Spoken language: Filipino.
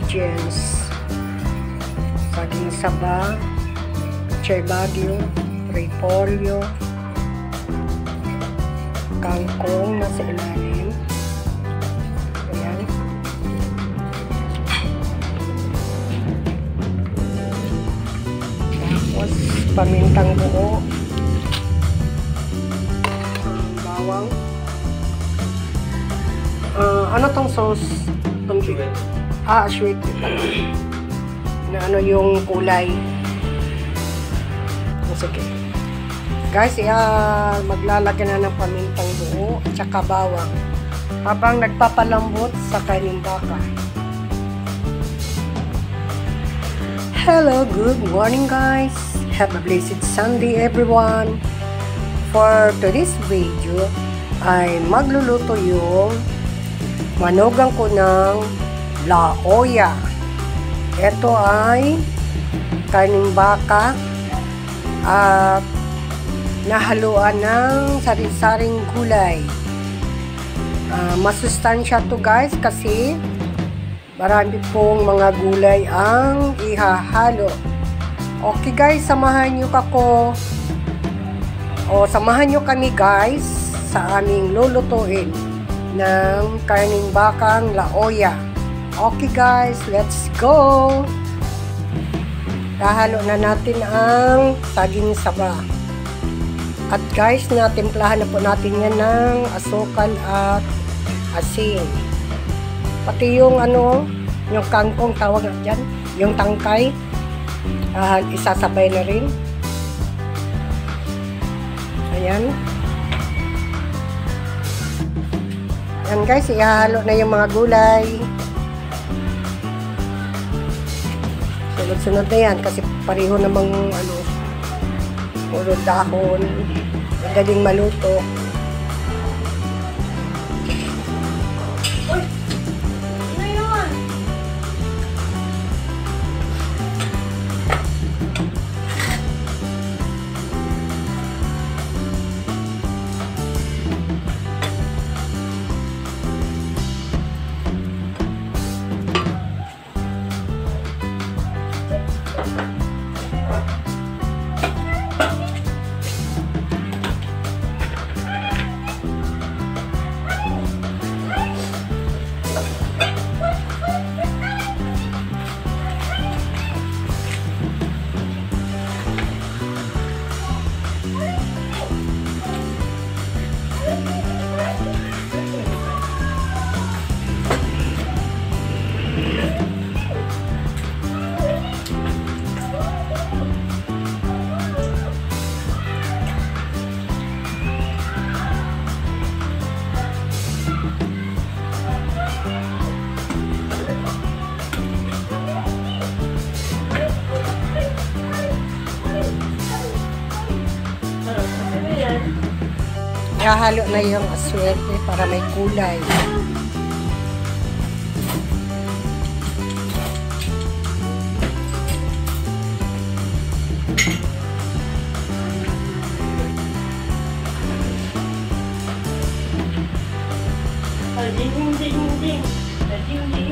ingredients: saging saba, pechay bagyo, repolyo, kangkong nasa ilalim. Ayan. Tapos pamintang buo, bawang. Ano tong sauce? Sweet. Na ano yung kulay. Sige. Guys, maglalagay na ng pamintang buo at saka bawang habang nagpapalambot sa kaning baka. Hello, good morning guys. Have a blessed Sunday everyone. For today's video ay magluluto yung manugang ko ng laoya. Ito ay kaning baka at nahaluan ng sari-saring gulay. Masustansya to guys kasi marami pong mga gulay ang ihahalo. Okay guys, samahan nyo kami guys sa aming lulutuin ng karning bakang laoya. Okay guys, let's go! Hahalo na natin ang saging saba. At guys, natimplahan na po natin yan ng asukal at asin. Pati yung yung kangkong tawag na dyan, yung tangkay, isasabay na rin. Ayan. Ayan guys, ihahalo na yung mga gulay. Sunod-sunod na yan kasi pareho namang puro dahon. Madaling maluto. Uy! Ano yun? Ihahalo na yung aswerte para may kulay. Ding ding ding. Ding ding.